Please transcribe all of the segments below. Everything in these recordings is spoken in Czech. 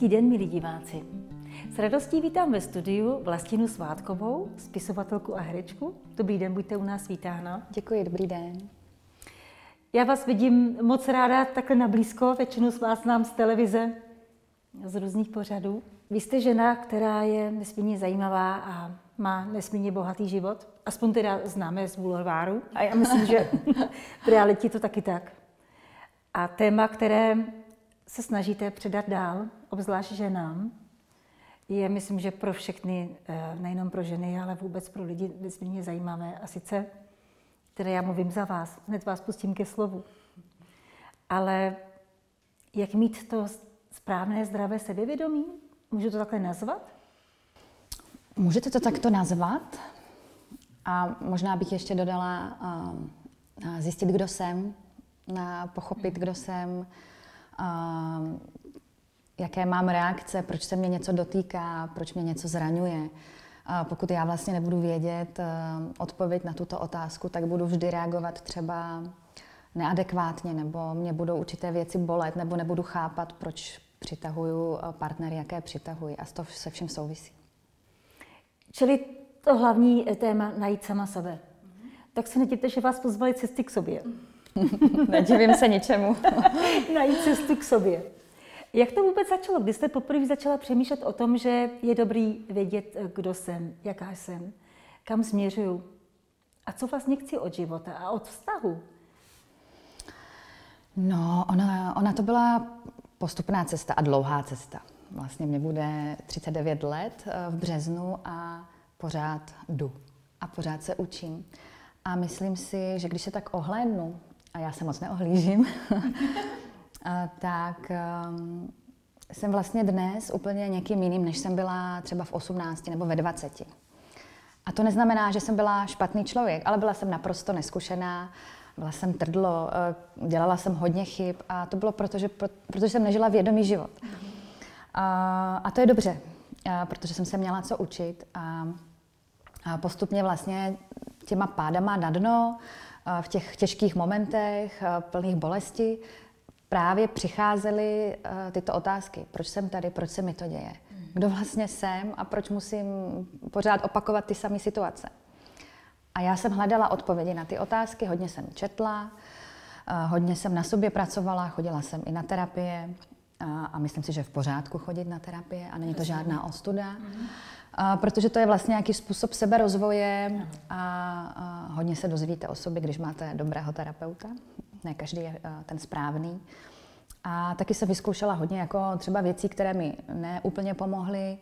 den, milí diváci. S radostí vítám ve studiu Vlastinu Svátkovou, spisovatelku a herečku. Dobrý den, buďte u nás vítána. Děkuji, dobrý den. Já vás vidím moc ráda takhle na blízko, většinu z vás znám z televize, z různých pořadů. Vy jste žena, která je nesmírně zajímavá a má nesmírně bohatý život. Aspoň teda známe z bulváru a já myslím, že v realitě to taky tak. A téma, které se snažíte předat dál, obzvlášť ženám, je, myslím, že pro všechny, nejenom pro ženy, ale vůbec pro lidi nesmírně zajímavé. A sice, které já mluvím za vás, hned vás pustím ke slovu. Ale jak mít to správné, zdravé sebevědomí? Můžu to takhle nazvat? Můžete to takto nazvat. A možná bych ještě dodala zjistit, kdo jsem, pochopit, kdo jsem, jaké mám reakce, proč se mě něco dotýká, proč mě něco zraňuje. Pokud já vlastně nebudu vědět odpověď na tuto otázku, tak budu vždy reagovat třeba neadekvátně, nebo mě budou určité věci bolet, nebo nebudu chápat, proč přitahuju partnery, jaké přitahuji. A to se vším souvisí. Čili to hlavní téma najít sama sebe. Tak se nedivte, že vás pozvali cesty k sobě. Nedivím se ničemu. Najít cestu k sobě. Jak to vůbec začalo? Kdy jste poprvé začala přemýšlet o tom, že je dobrý vědět, kdo jsem, jaká jsem, kam směřuju a co vlastně chci od života a od vztahu? No, ona to byla postupná cesta a dlouhá cesta. Vlastně mě bude 39 let v březnu a pořád jdu a pořád se učím. A myslím si, že když se tak ohlédnu, a já se moc neohlížím, tak jsem vlastně dnes úplně někým jiným, než jsem byla třeba v 18 nebo ve 20. A to neznamená, že jsem byla špatný člověk, ale byla jsem naprosto neskušená, byla jsem trdlo, dělala jsem hodně chyb a to bylo protože jsem nežila vědomý život. A to je dobře, protože jsem se měla co učit a postupně vlastně těma pádama na dno, v těch těžkých momentech, plných bolesti, právě přicházely tyto otázky. Proč jsem tady, proč se mi to děje? Kdo vlastně jsem a proč musím pořád opakovat ty samé situace? A já jsem hledala odpovědi na ty otázky, hodně jsem četla, hodně jsem na sobě pracovala, chodila jsem i na terapie a myslím si, že je v pořádku chodit na terapie a není to žádná ostuda. Protože to je vlastně nějaký způsob seberozvoje a hodně se dozvíte o sobě, když máte dobrého terapeuta. Ne každý je ten správný. A taky jsem vyzkoušela hodně jako třeba věcí, které mi neúplně pomohly,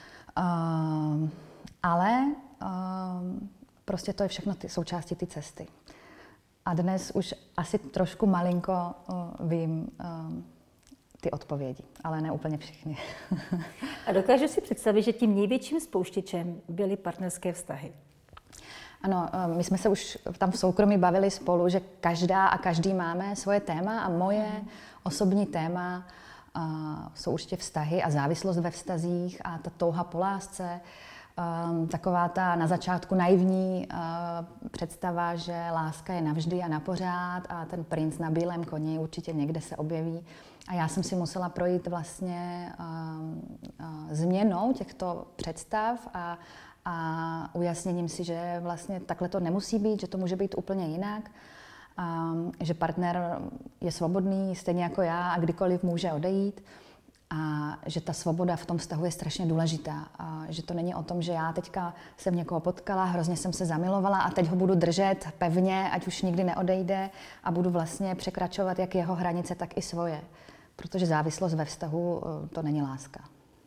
ale prostě to je všechno součástí ty cesty. A dnes už asi trošku malinko vím ty odpovědi, ale ne úplně všechny. A dokážu si představit, že tím největším spouštěčem byly partnerské vztahy. Ano, my jsme se už tam v soukromí bavili spolu, že každá a každý máme svoje téma a moje osobní téma jsou určitě vztahy a závislost ve vztazích a ta touha po lásce, taková ta na začátku naivní představa, že láska je navždy a napořád a ten princ na bílém koni určitě někde se objeví. A já jsem si musela projít vlastně změnou těchto představ a ujasněním si, že vlastně takhle to nemusí být, že to může být úplně jinak, že partner je svobodný, stejně jako já, a kdykoliv může odejít. A že ta svoboda v tom vztahu je strašně důležitá. A že to není o tom, že já teďka jsem někoho potkala, hrozně jsem se zamilovala a teď ho budu držet pevně, ať už nikdy neodejde a budu vlastně překračovat jak jeho hranice, tak i svoje. Protože závislost ve vztahu to není láska.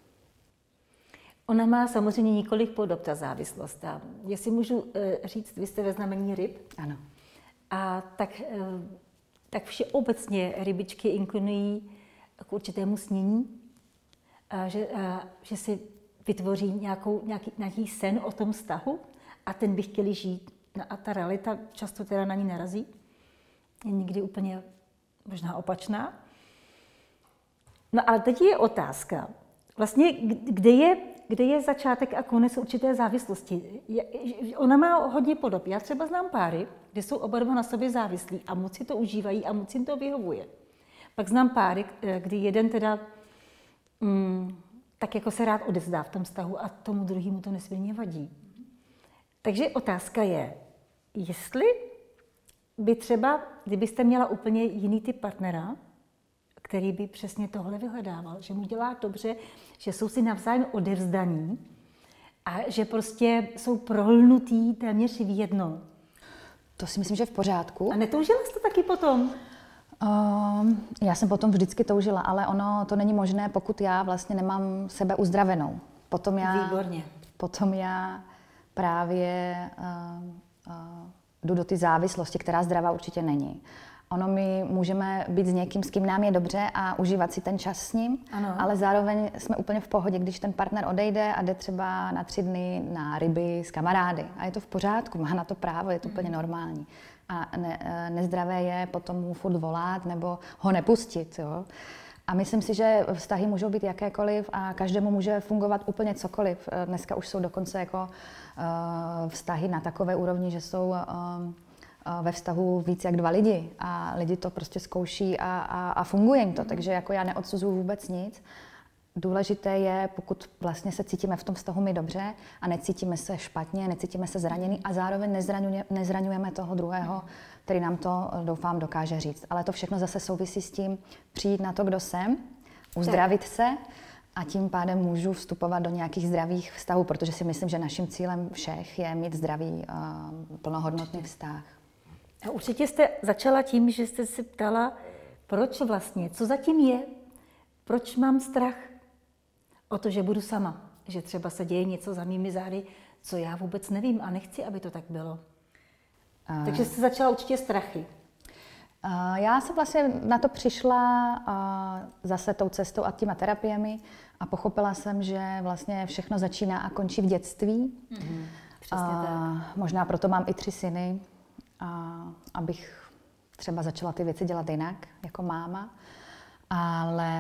Ona má samozřejmě několik podob, ta závislost. A jestli můžu říct, vy jste ve znamení ryb. Ano. A tak všeobecně rybičky inklinují k určitému snění, že si vytvoří nějaký sen o tom vztahu a ten by chtěli žít. A ta realita často teda na ní narazí. Je někdy úplně možná opačná. No ale teď je otázka, vlastně kde je začátek a konec určité závislosti. Ona má hodně podob. Já třeba znám páry, kde jsou oba dva na sobě závislí a moc si to užívají a moc jim to vyhovuje. Pak znám páry, kdy jeden teda tak jako se rád odevzdá v tom vztahu a tomu druhému to nesmírně vadí. Takže otázka je, jestli by třeba, kdybyste měla úplně jiný typ partnera, který by přesně tohle vyhledával, že mu dělá dobře, že jsou si navzájem odevzdaní a že prostě jsou prolnutý téměř v jedno. To si myslím, že v pořádku. A netoužila jste taky potom? Já jsem potom vždycky toužila, ale ono to není možné, pokud já vlastně nemám sebe uzdravenou. Výborně. Potom já právě jdu do ty závislosti, která zdravá určitě není. Ono my můžeme být s někým, s kým nám je dobře a užívat si ten čas s ním, ano. Ale zároveň jsme úplně v pohodě, když ten partner odejde a jde třeba na 3 dny na ryby s kamarády. A je to v pořádku, má na to právo, je to úplně normální. A nezdravé je potom mu furt volat nebo ho nepustit. Jo? A myslím si, že vztahy můžou být jakékoliv a každému může fungovat úplně cokoliv. Dneska už jsou dokonce jako vztahy na takové úrovni, že jsou ve vztahu víc jak 2 lidi a lidi to prostě zkouší a funguje jim to, takže jako já neodsuzuju vůbec nic. Důležité je, pokud vlastně se cítíme v tom vztahu my dobře a necítíme se špatně, necítíme se zraněný a zároveň nezraňujeme toho druhého, který nám to, doufám, dokáže říct. Ale to všechno zase souvisí s tím přijít na to, kdo jsem, uzdravit se a tím pádem můžu vstupovat do nějakých zdravých vztahů, protože si myslím, že naším cílem všech je mít zdravý, plnohodnotný vztah. A určitě jste začala tím, že jste se ptala, proč vlastně, co zatím je, proč mám strach o to, že budu sama, že třeba se děje něco za mými zády, co já vůbec nevím a nechci, aby to tak bylo. Takže jste začala určitě strachy. Já jsem vlastně na to přišla zase tou cestou a těma terapiemi a pochopila jsem, že vlastně všechno začíná a končí v dětství. Přesně tak. Možná proto mám i 3 syny, abych třeba začala ty věci dělat jinak, jako máma. Ale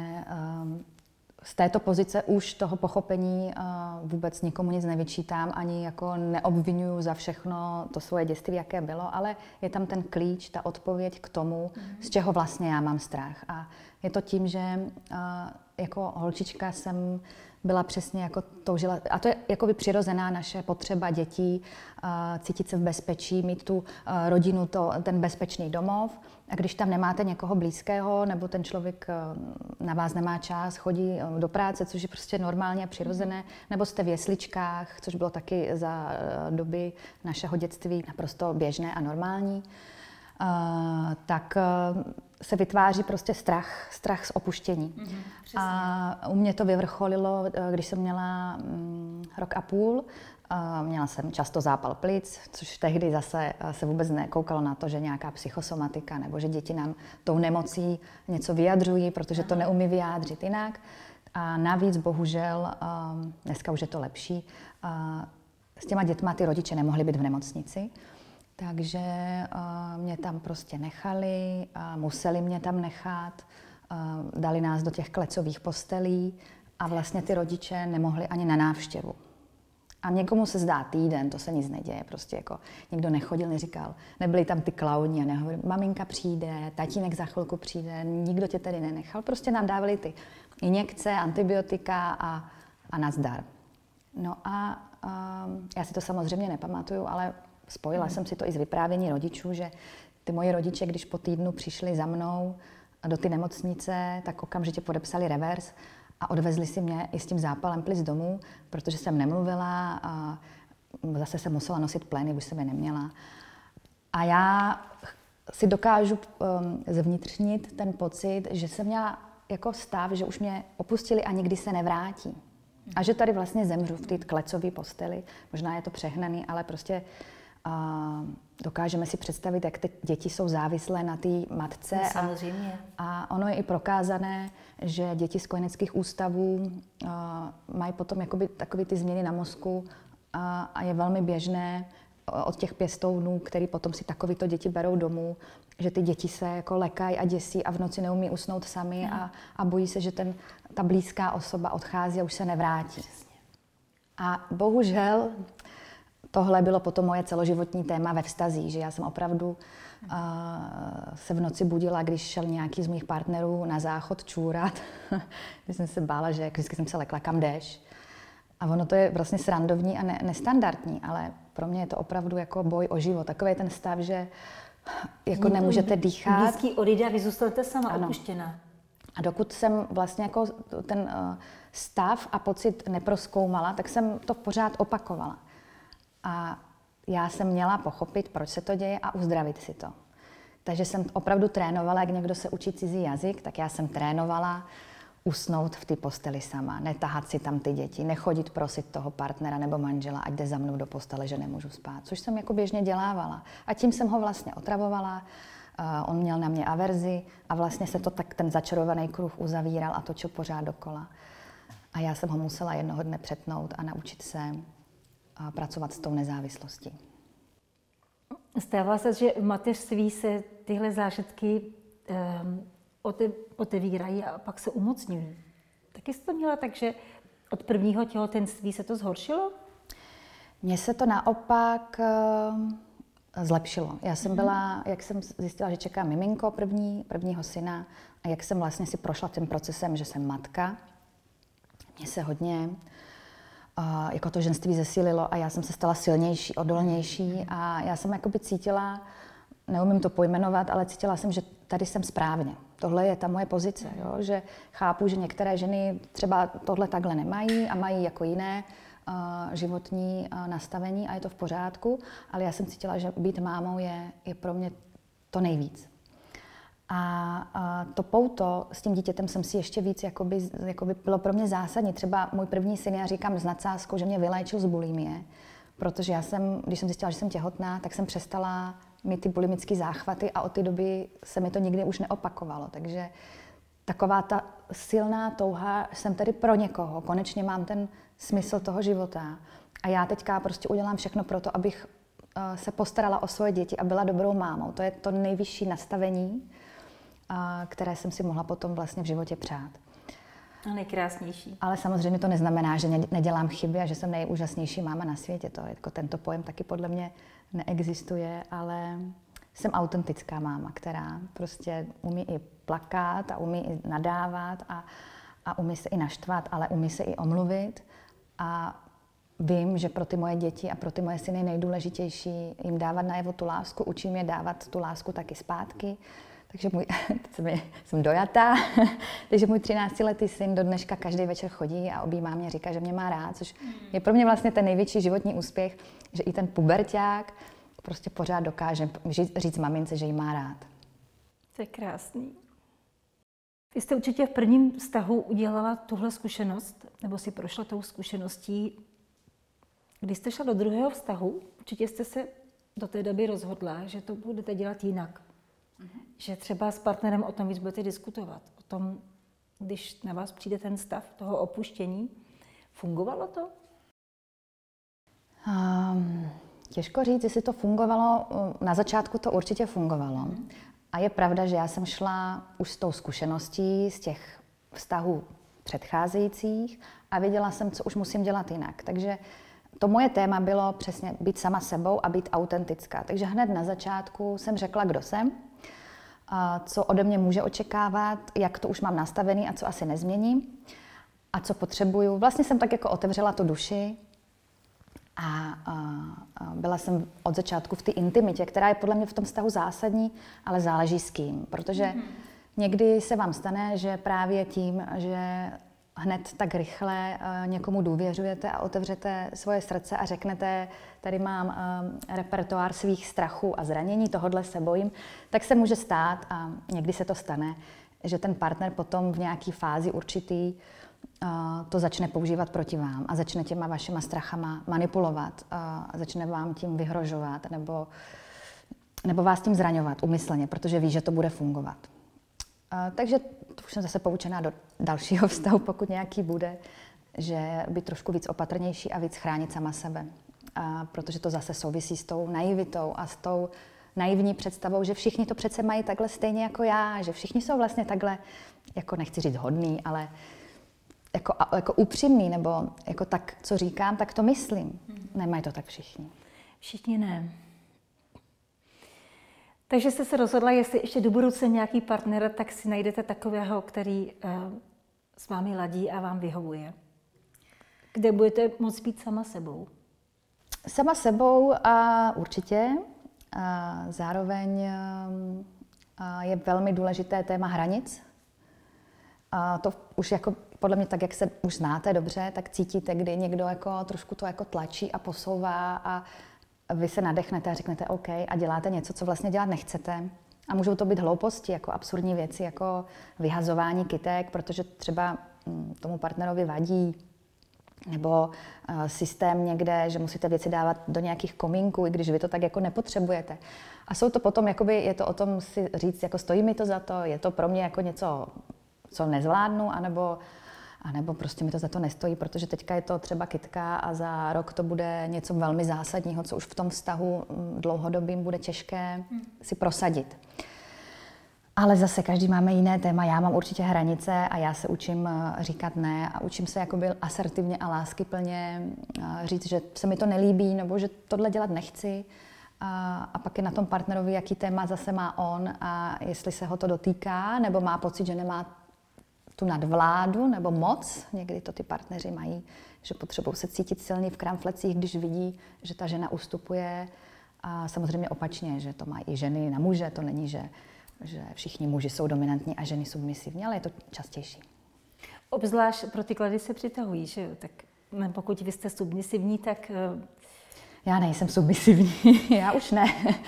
z této pozice už toho pochopení vůbec nikomu nic nevyčítám, ani jako neobvinuju za všechno to svoje dětství, jaké bylo, ale je tam ten klíč, ta odpověď k tomu, z čeho vlastně já mám strach. A je to tím, že jako holčička jsem byla přesně jako toužila, a to je jakoby přirozená naše potřeba dětí, cítit se v bezpečí, mít tu rodinu, ten bezpečný domov. A když tam nemáte někoho blízkého, nebo ten člověk na vás nemá čas, chodí do práce, což je prostě normálně přirozené, nebo jste v jesličkách, což bylo taky za doby našeho dětství naprosto běžné a normální, tak se vytváří prostě strach z opuštění. A u mě to vyvrcholilo, když jsem měla 1,5 roku. Měla jsem často zápal plic, což tehdy zase se vůbec nekoukalo na to, že nějaká psychosomatika nebo že děti nám tou nemocí něco vyjadřují, protože to neumí vyjádřit jinak. A navíc bohužel, dneska už je to lepší, s těma dětma ty rodiče nemohli být v nemocnici. Takže mě tam prostě nechali, museli mě tam nechat, dali nás do těch klecových postelí a vlastně ty rodiče nemohli ani na návštěvu. A někomu se zdá týden, to se nic neděje, prostě jako nikdo nechodil, neříkal, nebyli tam ty klauni a nehovorili, maminka přijde, tatínek za chvilku přijde, nikdo tě tady nenechal, prostě nám dávali ty injekce, antibiotika a nazdar. No a já si to samozřejmě nepamatuju, ale spojila jsem si to i z vyprávění rodičů, že ty moji rodiče, když po týdnu přišli za mnou do ty nemocnice, tak okamžitě podepsali revers a odvezli si mě i s tím zápalem plic domů, protože jsem nemluvila a zase jsem musela nosit plény, už jsem je neměla. A já si dokážu zvnitřnit ten pocit, že jsem měla jako stav, že už mě opustili a nikdy se nevrátí. A že tady vlastně zemřu v té klecové posteli. Možná je to přehnaný, ale prostě dokážeme si představit, jak ty děti jsou závislé na té matce. No, samozřejmě. A ono je i prokázané, že děti z kojeneckých ústavů mají potom jakoby takové ty změny na mozku a je velmi běžné od těch pěstounů, který potom si takovýto děti berou domů, že ty děti se jako lekají a děsí a v noci neumí usnout sami a bojí se, že ta blízká osoba odchází a už se nevrátí. Přesně. A bohužel tohle bylo potom moje celoživotní téma ve vztazích, že já jsem opravdu se v noci budila, když šel nějaký z mých partnerů na záchod čůrat. Když jsem se bála, že vždycky jsem se lekla, kam jdeš. A ono to je vlastně srandovní a nestandardní, ale pro mě je to opravdu jako boj o život. Takový ten stav, že jako nemůžete dýchat. Blízký odejde a vy zůstanete sama ano. opuštěná. A dokud jsem vlastně jako ten stav a pocit neprozkoumala, tak jsem to pořád opakovala. A já jsem měla pochopit, proč se to děje a uzdravit si to. Takže jsem opravdu trénovala, jak někdo se učí cizí jazyk, tak já jsem trénovala usnout v té posteli sama, netahat si tam ty děti, nechodit prosit toho partnera nebo manžela, ať jde za mnou do postele, že nemůžu spát, což jsem jako běžně dělávala. A tím jsem ho vlastně otravovala, on měl na mě averzi a vlastně se to tak ten začarovaný kruh uzavíral a točil pořád dokola. A já jsem ho musela jednoho dne přetnout a naučit se pracovat s tou nezávislostí. Stává se, že v mateřství se tyhle zážitky otevírají a pak se umocňují. Taky jste to měla tak, že od prvního těhotenství se to zhoršilo? Mně se to naopak zlepšilo. Já jsem byla, jak jsem zjistila, že čeká miminko prvního syna a jak jsem vlastně si prošla tím procesem, že jsem matka, mně se hodně jako to ženství zesílilo a já jsem se stala silnější, odolnější a já jsem jakoby cítila, neumím to pojmenovat, ale cítila jsem, že tady jsem správně. Tohle je ta moje pozice, jo? Že chápu, že některé ženy třeba tohle takhle nemají a mají jako jiné životní nastavení a je to v pořádku, ale já jsem cítila, že být mámou je pro mě to nejvíc. A to pouto s tím dítětem jsem si ještě víc, jakoby bylo pro mě zásadní. Třeba můj první syn, já říkám s nadsázkou, že mě vyléčil z bulimie, protože když jsem zjistila, že jsem těhotná, tak jsem přestala mít ty bulimické záchvaty a od té doby se mi to nikdy už neopakovalo. Takže taková ta silná touha, jsem tady pro někoho, konečně mám ten smysl toho života. A já teďka prostě udělám všechno pro to, abych se postarala o svoje děti a byla dobrou mámou. To je to nejvyšší nastavení, které jsem si mohla potom vlastně v životě přát. A nejkrásnější. Ale samozřejmě to neznamená, že nedělám chyby a že jsem nejúžasnější máma na světě. Jako tento pojem taky podle mě neexistuje, ale jsem autentická máma, která prostě umí i plakat a umí i nadávat a umí se i naštvat, ale umí se i omluvit. A vím, že pro ty moje děti a pro ty moje syny je nejdůležitější jim dávat najevo tu lásku, učím je dávat tu lásku taky zpátky. Takže jsem dojatá, takže můj 13letý syn do dneška každý večer chodí a objímá mě, říká, že mě má rád, což je pro mě vlastně ten největší životní úspěch, že i ten puberťák prostě pořád dokáže říct mamince, že jí má rád. To je krásný. Vy jste určitě v prvním vztahu udělala tuhle zkušenost, nebo si prošla tou zkušeností. Když jste šla do druhého vztahu, určitě jste se do té doby rozhodla, že to budete dělat jinak. Že třeba s partnerem o tom víc budete diskutovat. O tom, když na vás přijde ten stav toho opuštění. Fungovalo to? Těžko říct, jestli to fungovalo. Na začátku to určitě fungovalo. A je pravda, že já jsem šla už s tou zkušeností z těch vztahů předcházejících a věděla jsem, co už musím dělat jinak. Takže to moje téma bylo přesně být sama sebou a být autentická. Takže hned na začátku jsem řekla, kdo jsem, co ode mě může očekávat, jak to už mám nastavený a co asi nezměním a co potřebuju. Vlastně jsem tak jako otevřela tu duši a byla jsem od začátku v té intimitě, která je podle mě v tom vztahu zásadní, ale záleží s kým. Protože někdy se vám stane, že právě tím, že hned tak rychle někomu důvěřujete a otevřete svoje srdce a řeknete, tady mám repertoár svých strachů a zranění, tohodle se bojím, tak se může stát, a někdy se to stane, že ten partner potom v nějaké fázi určitý to začne používat proti vám a začne těma vašima strachama manipulovat, a začne vám tím vyhrožovat nebo vás tím zraňovat úmyslně, protože ví, že to bude fungovat. Takže to už jsem zase poučená do dalšího vztahu, pokud nějaký bude, že být trošku víc opatrnější a víc chránit sama sebe. Protože to zase souvisí s tou naivitou a s tou naivní představou, že všichni to přece mají takhle stejně jako já, že všichni jsou vlastně takhle, jako nechci říct hodný, ale jako upřímný, nebo jako tak, co říkám, tak to myslím. Nemají to tak všichni. Všichni ne. Takže jste se rozhodla, jestli ještě do budoucna nějaký partner, tak si najdete takového, který s vámi ladí a vám vyhovuje. Kde budete moct být sama sebou. Sama sebou a určitě. A zároveň je velmi důležité téma hranic. A to už jako podle mě tak, jak se už znáte dobře, tak cítíte, kdy někdo jako trošku to jako tlačí a posouvá a vy se nadechnete a řeknete OK a děláte něco, co vlastně dělat nechcete. A můžou to být hlouposti, jako absurdní věci, jako vyhazování kytek, protože třeba tomu partnerovi vadí, nebo systém někde, že musíte věci dávat do nějakých komínků, i když vy to tak jako nepotřebujete. A jsou to potom, jakoby, je to o tom si říct, jako stojí mi to za to, je to pro mě jako něco, co nezvládnu, anebo prostě mi to za to nestojí, protože teďka je to třeba kytka a za rok to bude něco velmi zásadního, co už v tom vztahu dlouhodobým bude těžké si prosadit. Ale zase každý máme jiné téma. Já mám určitě hranice a já se učím říkat ne a učím se jakoby asertivně a láskyplně říct, že se mi to nelíbí nebo že tohle dělat nechci. A pak je na tom partnerovi, jaký téma zase má on a jestli se ho to dotýká nebo má pocit, že nemá tu nadvládu nebo moc. Někdy to ty partneři mají, že potřebují se cítit silný v kramflecích, když vidí, že ta žena ustupuje. A samozřejmě opačně, že to mají i ženy na muže, to není, že všichni muži jsou dominantní a ženy submisivní, ale je to častější. Obzvlášť pro ty klady se přitahují, že jo? Tak pokud vy jste submisivní, tak... Já nejsem submisivní, já už ne.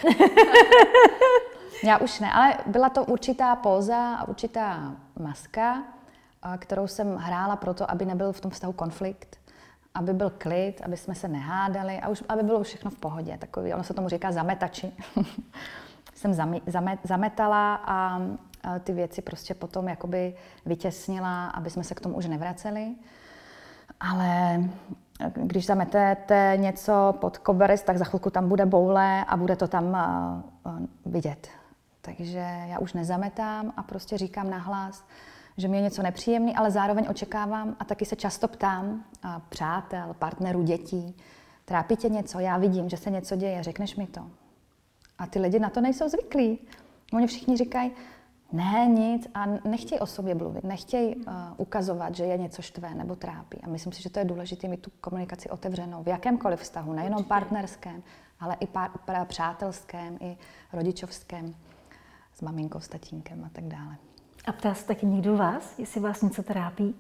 Já už ne, ale byla to určitá póza a určitá maska, kterou jsem hrála proto, aby nebyl v tom vztahu konflikt, aby byl klid, aby jsme se nehádali a už aby bylo všechno v pohodě. Takový, ono se tomu říká zametači. Jsem zametala a ty věci prostě potom jakoby vytěsnila, aby jsme se k tomu už nevraceli. Ale když zametete něco pod koberec, tak za chvilku tam bude boule a bude to tam vidět. Takže já už nezametám a prostě říkám nahlas, že mi je něco nepříjemný, ale zároveň očekávám a taky se často ptám přátel, partnerů, dětí. Trápí tě něco? Já vidím, že se něco děje, řekneš mi to. A ty lidi na to nejsou zvyklí. Oni všichni říkají, ne, nic a nechtějí o sobě mluvit, nechtějí ukazovat, že je něco štve nebo trápí. A myslím si, že to je důležité mít tu komunikaci otevřenou v jakémkoliv vztahu, nejenom partnerském, ale i přátelském, i rodičovském, s maminkou, s tatínkem a tak dále. A ptá se taky někdo vás, jestli vás něco trápí?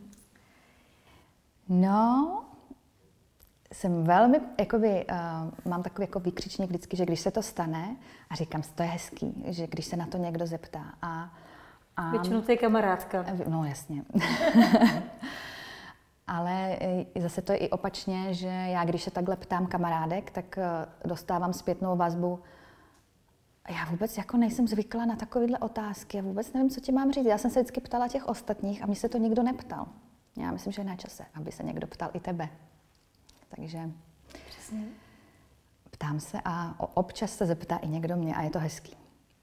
No, jsem velmi, jakoby, mám takový jako výkřičník vždycky, že když se to stane, a říkám si, to je hezký, že když se na to někdo zeptá. Většinou to je kamarádka. No jasně. Ale zase to je i opačně, že já když se takhle ptám kamarádek, tak dostávám zpětnou vazbu. Já vůbec jako nejsem zvyklá na takovéhle otázky, já vůbec nevím, co ti mám říct. Já jsem se vždycky ptala těch ostatních a mě se to nikdo neptal. Já myslím, že je na čase, aby se někdo ptal i tebe. Takže přesně. Ptám se a občas se zeptá i někdo mě a je to hezký.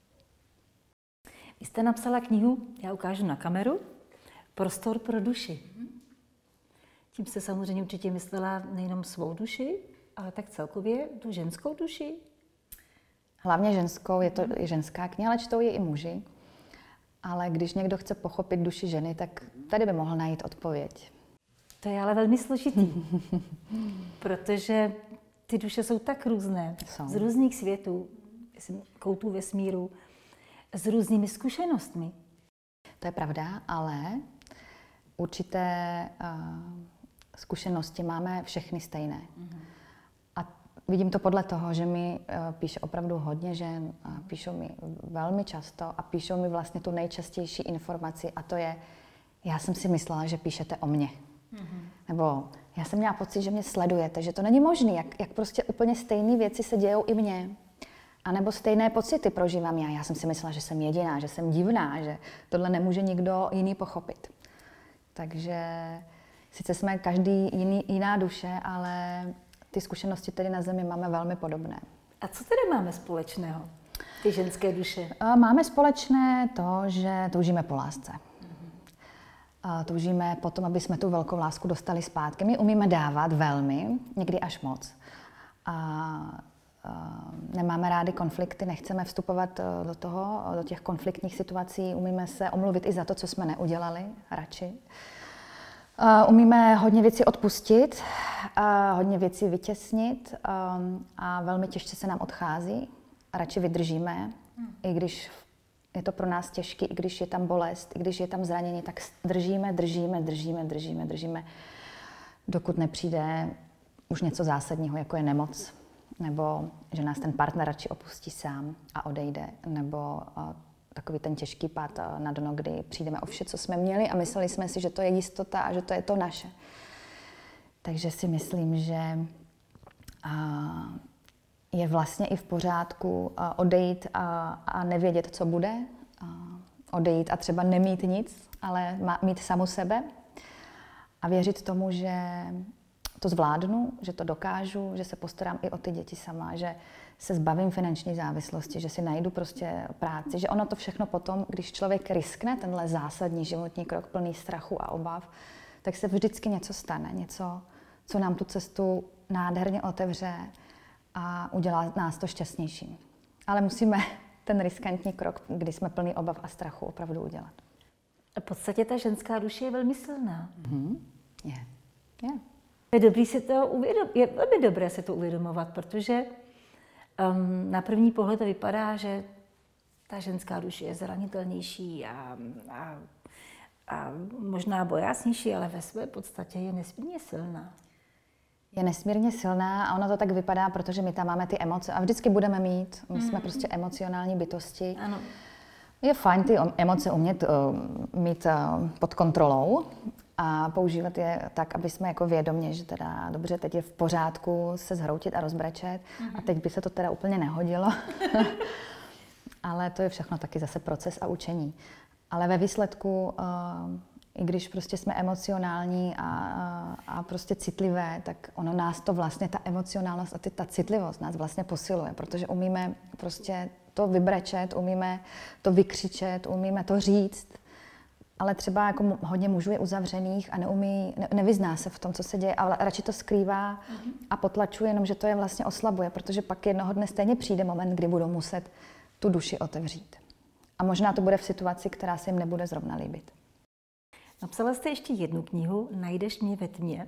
Vy jste napsala knihu, já ukážu na kameru, Prostor pro duši. Tím jste samozřejmě určitě myslela nejenom svou duši, ale tak celkově tu ženskou duši. Hlavně ženskou, je to i ženská kniha, ale čtou ji i muži. Ale když někdo chce pochopit duši ženy, tak tady by mohl najít odpověď. To je ale velmi složitý, protože ty duše jsou tak různé, z různých světů, koutů vesmíru, s různými zkušenostmi. To je pravda, ale určité zkušenosti máme všechny stejné. A vidím to podle toho, že mi píše opravdu hodně žen, a píšou mi velmi často a píšou mi vlastně tu nejčastější informaci a to je, já jsem si myslela, že píšete o mně. Nebo já jsem měla pocit, že mě sledujete, že to není možné, jak prostě úplně stejné věci se dějou i mně. A nebo stejné pocity prožívám já. Já jsem si myslela, že jsem jediná, že jsem divná, že tohle nemůže nikdo jiný pochopit. Takže sice jsme každý jiná duše, ale ty zkušenosti tedy na Zemi máme velmi podobné. A co tedy máme společného, ty ženské duše? Máme společné to, že toužíme po lásce. toužíme potom, aby jsme tu velkou lásku dostali zpátky. My umíme dávat velmi, někdy až moc. Nemáme rádi konflikty, nechceme vstupovat do těch konfliktních situací, umíme se omluvit i za to, co jsme neudělali, radši. Umíme hodně věcí odpustit, hodně věcí vytěsnit a velmi těžce se nám odchází. Radši vydržíme, i když je to pro nás těžké, i když je tam bolest, i když je tam zranění, tak držíme, dokud nepřijde už něco zásadního, jako je nemoc, nebo že nás ten partner radši opustí sám a odejde, nebo takový ten těžký pád na dno, kdy přijdeme o vše, co jsme měli a mysleli jsme si, že to je jistota a že to je to naše. Takže si myslím, že je vlastně i v pořádku odejít a nevědět, co bude. Odejít a třeba nemít nic, ale mít samu sebe a věřit tomu, že to zvládnu, že to dokážu, že se postarám i o ty děti sama, že se zbavím finanční závislosti, že si najdu prostě práci, že ono to všechno potom, když člověk riskne tenhle zásadní životní krok plný strachu a obav, tak se vždycky něco stane, něco, co nám tu cestu nádherně otevře a udělá nás to šťastnějším. Ale musíme ten riskantní krok, kdy jsme plný obav a strachu, opravdu udělat. A v podstatě ta ženská duše je velmi silná. Je. Je velmi dobré se to uvědomovat, protože na první pohled to vypadá, že ta ženská duše je zranitelnější a možná bojásnější, ale ve své podstatě je nesmírně silná. Je nesmírně silná a ono to tak vypadá, protože my tam máme ty emoce a vždycky budeme mít. My jsme prostě emocionální bytosti. Ano. Je fajn ty emoce umět mít pod kontrolou a používat je tak, aby jsme jako vědomě, že teda dobře, teď je v pořádku se zhroutit a rozbrečet a teď by se to teda úplně nehodilo. Ale to je všechno taky zase proces a učení. Ale ve výsledku, i když prostě jsme emocionální a prostě citlivé, tak ono nás to vlastně, ta emocionálnost a ta citlivost nás vlastně posiluje, protože umíme prostě to vybrečet, umíme to vykřičet, umíme to říct, ale třeba jako hodně mužů je uzavřených a nevyzná se v tom, co se děje, ale radši to skrývá a potlačuje, jenomže to je vlastně oslabuje, protože pak jednoho dne stejně přijde moment, kdy budou muset tu duši otevřít. A možná to bude v situaci, která se jim nebude zrovna líbit. Napsala jste ještě jednu knihu, Najdeš mě ve tmě.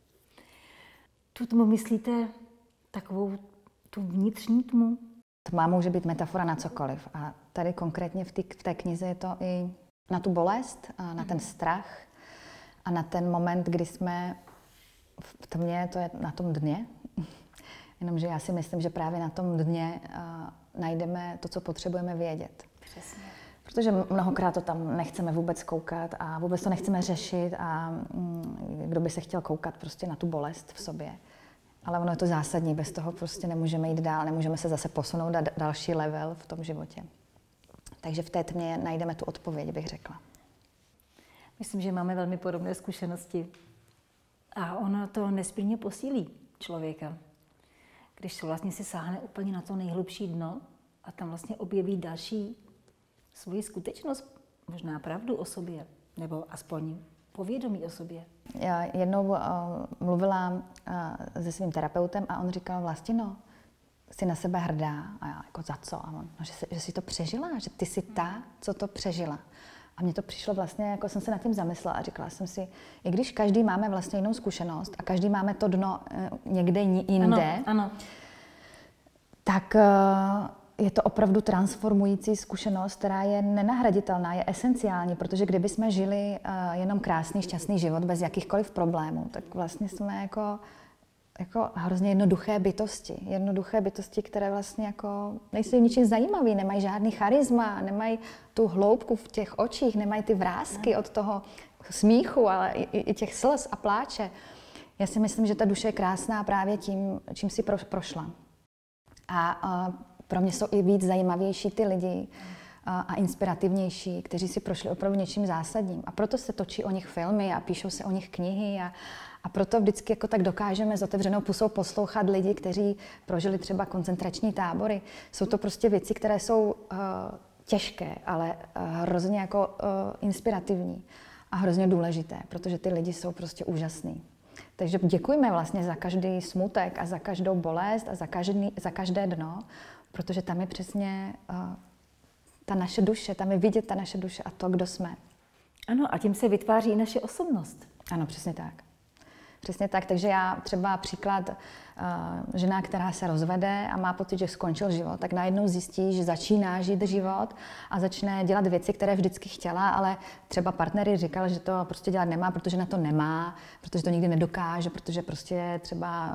Tu tmu myslíte takovou tu vnitřní tmu? Tma může být metafora na cokoliv. A tady konkrétně v té knize je to i na tu bolest, a na ten strach a na ten moment, kdy jsme v tmě, to je na tom dně. Jenomže já si myslím, že právě na tom dně najdeme to, co potřebujeme vědět. Přesně. Protože mnohokrát to tam nechceme vůbec koukat a vůbec to nechceme řešit a kdo by se chtěl koukat prostě na tu bolest v sobě. Ale ono je to zásadní, bez toho prostě nemůžeme jít dál, nemůžeme se zase posunout na další level v tom životě. Takže v té tmě najdeme tu odpověď, bych řekla. Myslím, že máme velmi podobné zkušenosti. A ono to nesmírně posílí člověka. Když vlastně si sáhne úplně na to nejhlubší dno a tam vlastně objeví další svoji skutečnost, možná pravdu o sobě, nebo aspoň povědomí o sobě. Já jednou mluvila se svým terapeutem a on říkal, Vlastino, jsi na sebe hrdá. A já jako za co? A on, no, že jsi to přežila, že ty jsi ta, co to přežila. A mně to přišlo vlastně, jako jsem se nad tím zamyslela a říkala jsem si, i když každý máme vlastně jinou zkušenost a každý máme to dno někde jinde, ano. Tak je to opravdu transformující zkušenost, která je nenahraditelná, je esenciální, protože kdyby jsme žili jenom krásný, šťastný život bez jakýchkoliv problémů, tak vlastně jsme jako hrozně jednoduché bytosti, které vlastně jako nejsou ničím zajímavý, nemají žádný charisma, nemají tu hloubku v těch očích, nemají ty vrásky od toho smíchu, ale i těch slz a pláče. Já si myslím, že ta duše je krásná právě tím, čím si prošla. A pro mě jsou i víc zajímavější ty lidi a inspirativnější, kteří si prošli opravdu něčím zásadním. A proto se točí o nich filmy a píšou se o nich knihy a proto vždycky jako tak dokážeme s otevřenou pusou poslouchat lidi, kteří prožili třeba koncentrační tábory. Jsou to prostě věci, které jsou těžké, ale hrozně jako inspirativní. a hrozně důležité, protože ty lidi jsou prostě úžasný. Takže děkujme vlastně za každý smutek a za každou bolest a za každé dno, protože tam je přesně ta naše duše, tam je vidět ta naše duše a to, kdo jsme. Ano, a tím se vytváří i naše osobnost. Ano, přesně tak. Přesně tak, takže já třeba příklad žena, která se rozvede a má pocit, že skončil život, tak najednou zjistí, že začíná žít život a začne dělat věci, které vždycky chtěla, ale třeba partner říkal, že to prostě dělat nemá, protože na to nemá, protože to nikdy nedokáže, protože prostě je třeba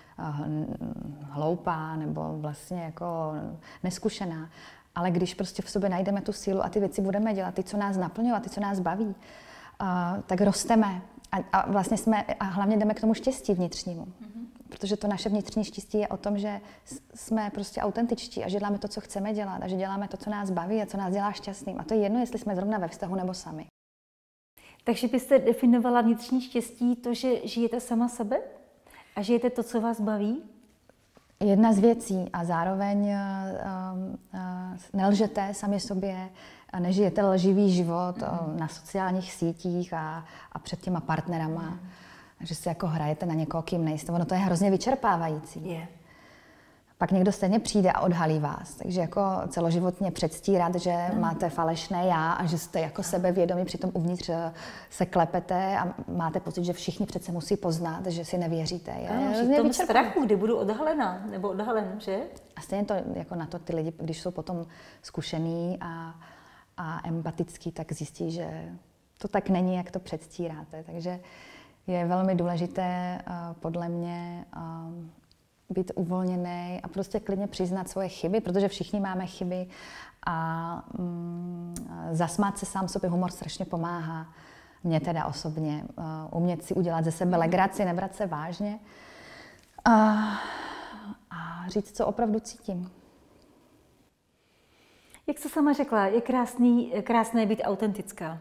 hloupá nebo vlastně jako neskušená. Ale když prostě v sobě najdeme tu sílu a ty věci budeme dělat, ty, co nás naplňují a ty, co nás baví, tak rosteme. A vlastně a hlavně jdeme k tomu štěstí vnitřnímu. Protože to naše vnitřní štěstí je o tom, že jsme prostě autentičtí a že děláme to, co chceme dělat a že děláme to, co nás baví a co nás dělá šťastným. A to je jedno, jestli jsme zrovna ve vztahu nebo sami. Takže byste definovala vnitřní štěstí to, že žijete sama sebe a žijete to, co vás baví? Jedna z věcí a zároveň nelžete sami sobě, nežijete lživý život na sociálních sítích a před těma partnerama, že si jako hrajete na někoho, kým nejste. Ono to je hrozně vyčerpávající. Je. Pak někdo stejně přijde a odhalí vás. Takže jako celoživotně předstírat, že máte falešné já a že jste jako sebevědomí, přitom uvnitř se klepete a máte pocit, že všichni přece musí poznat, že si nevěříte. Je v tom strachu, kdy budu odhalena nebo odhalen, že? A stejně to jako na to ty lidi, když jsou potom zkušený a empatický, tak zjistí, že to tak není, jak to předstíráte. Takže je velmi důležité podle mě být uvolněný a prostě klidně přiznat svoje chyby, protože všichni máme chyby a zasmát se sám sobě, humor strašně pomáhá. Mně teda osobně. Umět si udělat ze sebe legraci, nebrat se vážně a říct, co opravdu cítím. Jak jsi sama řekla, je krásné být autentická.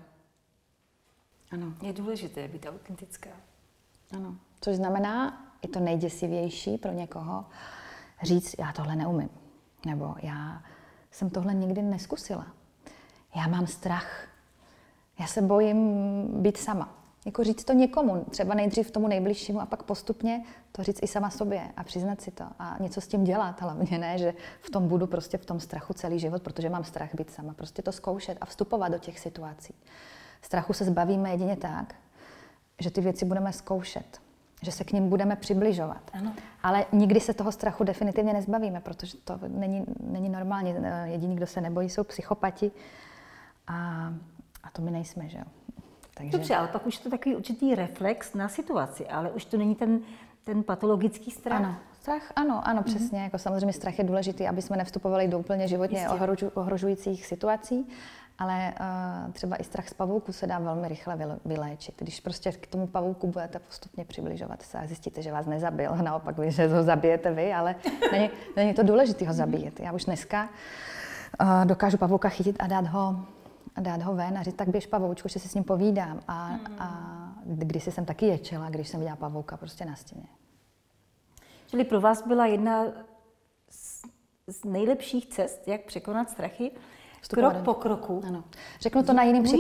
Ano. Je důležité být autentická. Ano. Což znamená, je to nejděsivější pro někoho, říct, já tohle neumím. Nebo já jsem tohle nikdy neskusila. Já mám strach. Já se bojím být sama. Jako říct to někomu, třeba nejdřív tomu nejbližšímu a pak postupně to říct i sama sobě a přiznat si to a něco s tím dělat. Hlavně ne, že v tom budu prostě v tom strachu celý život, protože mám strach být sama. Prostě to zkoušet a vstupovat do těch situací. Strachu se zbavíme jedině tak, že ty věci budeme zkoušet, že se k nim budeme přibližovat. Ano. Ale nikdy se toho strachu definitivně nezbavíme, protože to není normálně. Jediní, kdo se nebojí, jsou psychopati a to my nejsme, že jo. Takže... Dobře, ale pak už to takový určitý reflex na situaci, ale už to není ten patologický strach. Ano, strach, ano, přesně. Jako samozřejmě strach je důležitý, aby jsme nevstupovali do úplně životně ohrožujících situací, ale třeba i strach z pavouku se dá velmi rychle vyléčit. Když prostě k tomu pavouku budete postupně přibližovat se a zjistíte, že vás nezabil, naopak vy, že ho zabijete vy, ale není to důležité ho zabíjet. Já už dneska dokážu pavouka chytit a dát ho ven a říct, tak běž pavoučku, že si s ním povídám. A když jsem taky ječela, když jsem viděla pavouka prostě na stěně. Čili pro vás byla jedna z nejlepších cest, jak překonat strachy, krok po kroku. Ano. Řeknu to na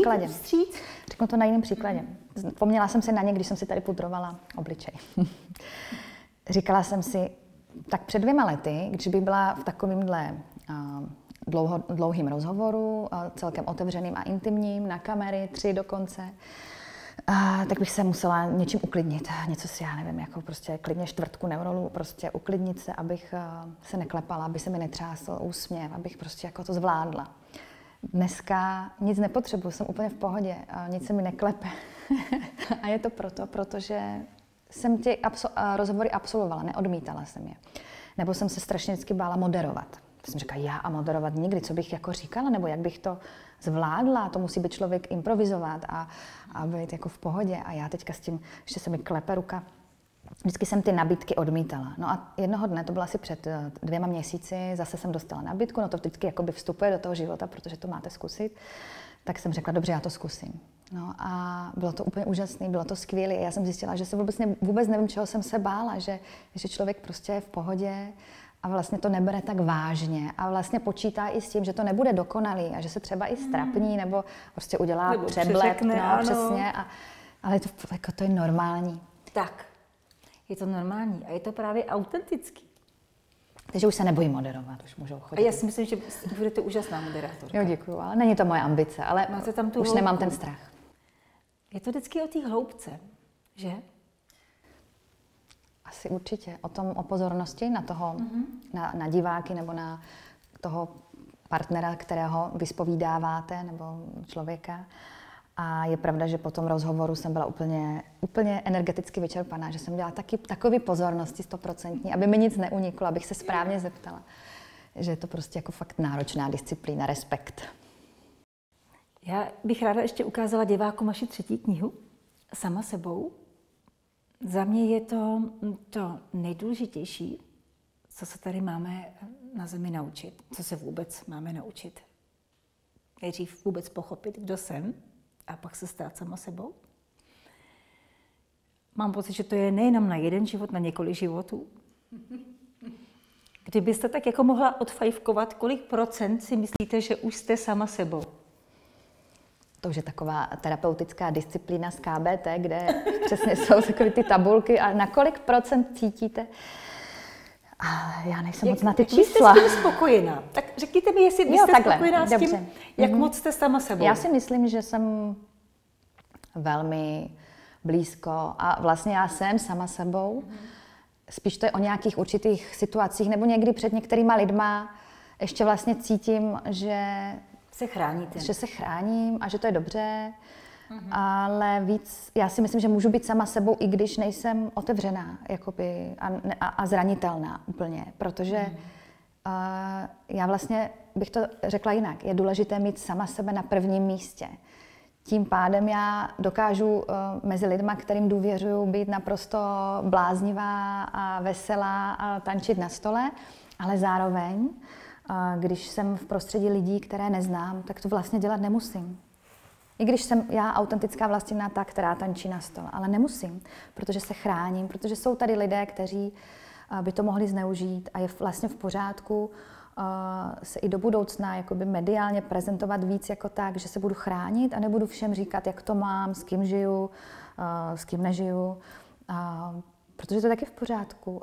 jiným příkladem. Vzpomněla jsem si na ně, když jsem si tady pudrovala obličej. Říkala jsem si, tak před 2 lety, když bych byla v takovémhle dlouhým rozhovoru, celkem otevřeným a intimním, na kamery, 3 dokonce, tak bych se musela něčím uklidnit. Něco si, já nevím, jako prostě klidně 4 neurolů, prostě uklidnit se, abych se neklepala, aby se mi netřásl úsměv, abych prostě jako to zvládla. Dneska nic nepotřebuji, jsem úplně v pohodě, nic se mi neklepe. A je to protože jsem ty rozhovory absolvovala, neodmítala jsem je. Nebo jsem se strašně vždycky bála moderovat. Jsem říkala, já a moderovat nikdy, co bych jako říkala, nebo jak bych to zvládla, to musí být člověk improvizovat a být jako v pohodě. A já teďka s tím, ještě se mi klepe ruka, vždycky jsem ty nabídky odmítala. No a jednoho dne, to bylo asi před 2 měsíci, zase jsem dostala nabídku, no to vždycky jakoby vstupuje do toho života, protože to máte zkusit. Tak jsem řekla, dobře, já to zkusím. No a bylo to úplně úžasné, bylo to skvělé. Já jsem zjistila, že se vůbec nevím, čeho jsem se bála, že člověk prostě je v pohodě a vlastně to nebere tak vážně a vlastně počítá i s tím, že to nebude dokonalý a že se třeba i strapní nebo prostě udělá nebo přeblek, ano. přesně, ale to je normální. Tak, je to normální a je to právě autentický. Takže už se nebojím moderovat, už můžou chodit. A já si myslím, že budete úžasná moderátorka. Jo, děkuju, ale není to moje ambice, ale máte tam tu už hloubku. nemám ten strach. Je to vždycky o té hloubce, že? Asi určitě. O pozornosti na toho, na diváky nebo na toho partnera, kterého vyspovídáváte, nebo člověka. A je pravda, že po tom rozhovoru jsem byla úplně energeticky vyčerpaná, že jsem dělala takové pozornosti 100%, aby mi nic neuniklo, abych se správně zeptala. Že je to prostě jako fakt náročná disciplína, respekt. Já bych ráda ještě ukázala divákům vaši 3. knihu, Sama sebou. Za mě je to nejdůležitější, co se tady máme na zemi naučit, co se vůbec máme naučit. Nejdřív vůbec pochopit, kdo jsem, a pak se stát sama sebou. Mám pocit, že to je nejenom na jeden život, na několik životů. Kdybyste tak jako mohla odfajfkovat, kolik procent si myslíte, že už jste sama sebou? To už je taková terapeutická disciplína z KBT, kde přesně jsou takové ty tabulky a na kolik procent cítíte. A já nejsem moc na ty čísla. Vy jste s tím spokojená. Tak řekněte mi, jestli vy jste spokojená s tím, jak moc jste sama sebou. Já si myslím, že jsem velmi blízko a vlastně já jsem sama sebou. Spíš to je o nějakých určitých situacích nebo někdy před některýma lidma ještě vlastně cítím, že se chráníte. Že se chráním a že to je dobře, ale víc, já si myslím, že můžu být sama sebou, i když nejsem otevřená jakoby, a zranitelná úplně, protože já vlastně bych to řekla jinak. Je důležité mít sama sebe na prvním místě. Tím pádem já dokážu mezi lidma, kterým důvěřuju, být naprosto bláznivá a veselá a tančit na stole, ale zároveň když jsem v prostředí lidí, které neznám, tak to vlastně dělat nemusím. I když jsem já autentická Vlastimilá, ta, která tančí na stole, ale nemusím, protože se chráním, protože jsou tady lidé, kteří by to mohli zneužít a je vlastně v pořádku se i do budoucna jakoby mediálně prezentovat víc jako tak, že se budu chránit a nebudu všem říkat, jak to mám, s kým žiju, s kým nežiju, protože to je taky v pořádku.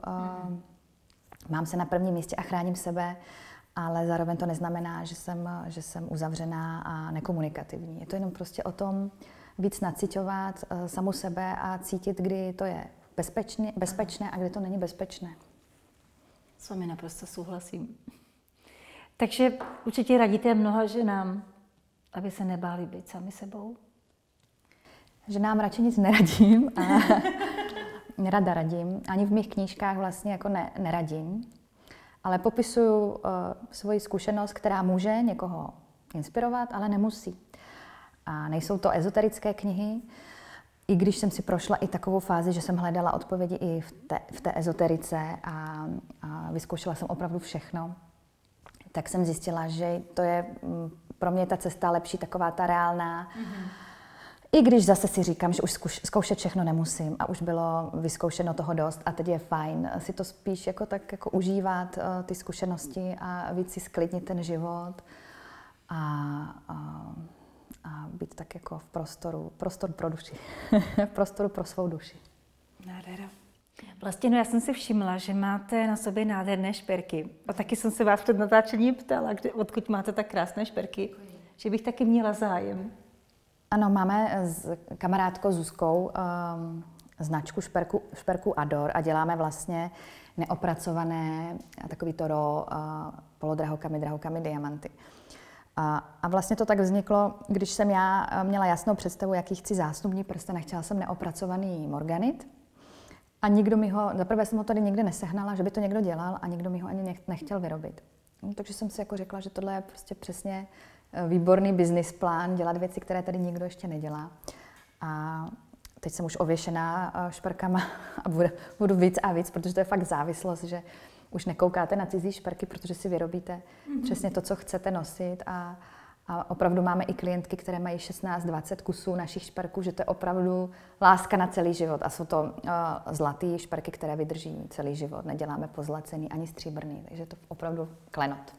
Mám se na prvním místě a chráním sebe, ale zároveň to neznamená, že jsem uzavřená a nekomunikativní. Je to jenom prostě o tom víc naciťovat samu sebe a cítit, kdy to je bezpečné a kdy to není bezpečné. S vámi naprosto souhlasím. Takže určitě radíte mnoha ženám, aby se nebáli být sami sebou? Ženám radši nic neradím a nerada radím. Ani v mých knížkách vlastně jako neradím. Ale popisuju svoji zkušenost, která může někoho inspirovat, ale nemusí. A nejsou to ezoterické knihy, i když jsem si prošla i takovou fázi, že jsem hledala odpovědi i v té ezoterice a vyzkoušela jsem opravdu všechno, tak jsem zjistila, že to je pro mě ta cesta lepší, taková ta reálná. I když zase si říkám, že už zkoušet všechno nemusím a už bylo vyzkoušeno toho dost a teď je fajn si to spíš jako tak jako užívat ty zkušenosti a víc si sklidnit ten život a být tak jako v prostor pro duši, v prostoru pro svou duši. Nádhera. Vlastně já jsem si všimla, že máte na sobě nádherné šperky. A taky jsem se vás před natáčením ptala, odkud máte tak krásné šperky, že bych taky měla zájem. Ano, máme s kamarádkou Zuzkou značku šperků Ador a děláme vlastně neopracované takový to polodrahokamy, diamanty. A vlastně to tak vzniklo, když jsem já měla jasnou představu, jaký chci zásnubní prsten a chtěla jsem neopracovaný morganit. A nikdo mi ho, zaprvé jsem ho tady nikde nesehnala, že by to někdo dělal a nikdo mi ho ani nechtěl vyrobit. Takže jsem si jako řekla, že tohle je prostě přesně výborný business plán, dělat věci, které tady nikdo ještě nedělá. A teď jsem už ověšená šperkama a budu víc a víc, protože to je fakt závislost, že už nekoukáte na cizí šperky, protože si vyrobíte přesně to, co chcete nosit a A opravdu máme i klientky, které mají 16-20 kusů našich šperků, že to je opravdu láska na celý život. A jsou to zlatý šperky, které vydrží celý život. Neděláme pozlacený ani stříbrný, takže to opravdu klenot.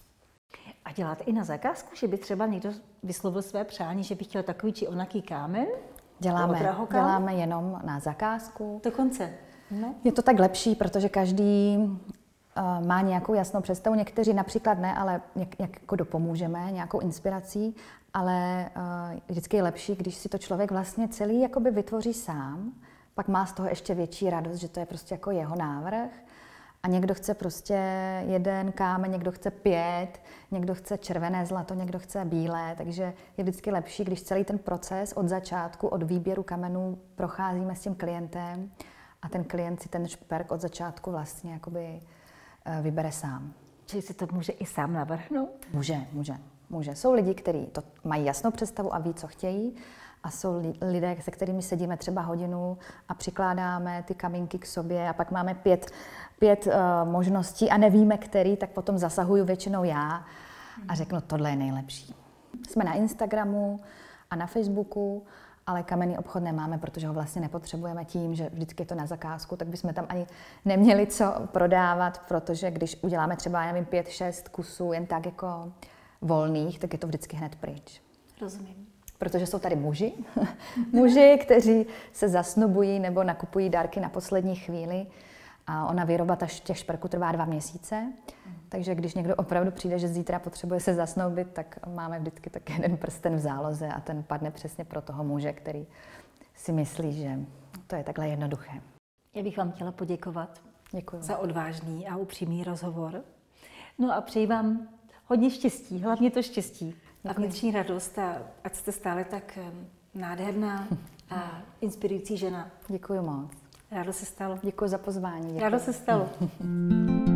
A děláte i na zakázku, že by třeba někdo vyslovil své přání, že by chtěl takový či onaký kámen? Děláme jenom na zakázku. Dokonce. No. Je to tak lepší, protože každý má nějakou jasnou představu. Někteří například ne, ale jak jako dopomůžeme nějakou inspirací, ale vždycky je lepší, když si to člověk vlastně celý jakoby vytvoří sám, pak má z toho ještě větší radost, že to je prostě jako jeho návrh. A někdo chce prostě jeden kámen, někdo chce 5, někdo chce červené zlato, někdo chce bílé, takže je vždycky lepší, když celý ten proces od začátku, od výběru kamenů procházíme s tím klientem a ten klient si ten šperk od začátku vlastně jakoby vybere sám. Čili si to může i sám navrhnout? Může. Jsou lidi, kteří to mají jasnou představu a ví, co chtějí. A jsou lidé, se kterými sedíme třeba hodinu a přikládáme ty kamínky k sobě a pak máme pět možností a nevíme, který, tak potom zasahuju většinou já a řeknu, tohle je nejlepší. Jsme na Instagramu a na Facebooku, ale kamenný obchod nemáme, protože ho vlastně nepotřebujeme tím, že vždycky je to na zakázku, tak bychom tam ani neměli co prodávat, protože když uděláme třeba, já nevím, 5-6 kusů jen tak jako volných, tak je to vždycky hned pryč. Rozumím. Protože jsou tady muži, kteří se zasnubují nebo nakupují dárky na poslední chvíli. A ona výroba těch šperků trvá 2 měsíce. Takže když někdo opravdu přijde, že zítra potřebuje se zasnoubit, tak máme vždycky tak jeden prsten v záloze a ten padne přesně pro toho muže, který si myslí, že to je takhle jednoduché. Já bych vám chtěla poděkovat. Děkuji. Za odvážný a upřímný rozhovor. No a přeji vám hodně štěstí, hlavně to štěstí. A vnitřní radost a ať jste stále tak nádherná a inspirující žena. Děkuji moc. Rádo se stalo. Děkuji za pozvání. Děkuji. Rádo se stalo.